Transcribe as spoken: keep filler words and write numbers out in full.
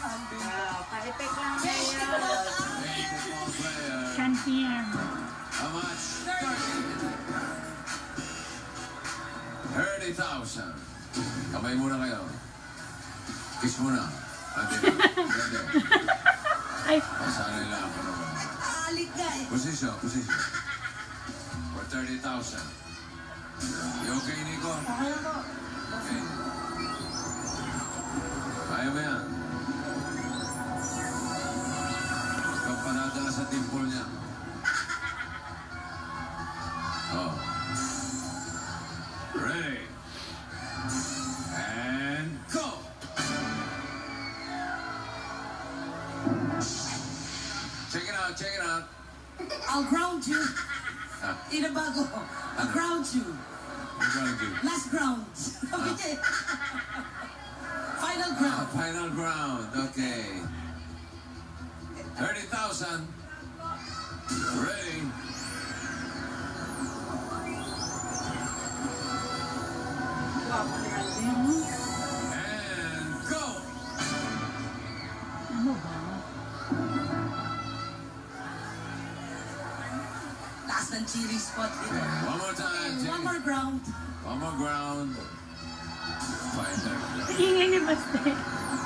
Ah, pa-effect lang kayo. Champion. How much? thirty thousand. Kamay muna kayo. Kiss muna. Ate. Ate. Ay. Pasanay lang ako naman. Aalit ka eh. Position, position. For thirty thousand. You okay, Nico? Okay po. Okay. Kaya mo yan. Huwag kang panadala sa dimple niya. Oh. Ready. And go! Check it out, check it out. I'll ground you. Ah, Inabago. I'll ground you. we're gonna do. Last ground. Okay. Final Ah, ground. final ground, okay. thirty thousand. Ready. Guwapo naman din. And go! Ano ba? Taas ng chili spot dito. One more time, And one Jane. more ground. One more ground. Final ground. Ingay ni Baste.